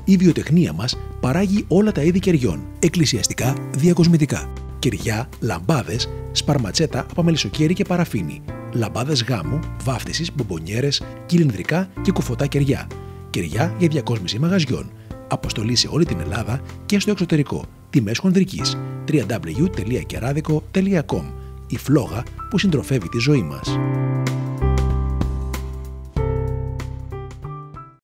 Η βιοτεχνία μας παράγει όλα τα είδη κεριών, εκκλησιαστικά, διακοσμητικά. Κεριά, λαμπάδες, σπαρματσέτα από μελισσοκέρι και παραφίνι, λαμπάδες γάμου, βάφτισης, μπομπονιέρες, κυλινδρικά και κουφωτά κεριά. Κεριά για διακόσμηση μαγαζιών. Αποστολή σε όλη την Ελλάδα και στο εξωτερικό. Τιμές χονδρικής. www.keradico.com. Η φλόγα που συντροφεύει τη ζωή μας.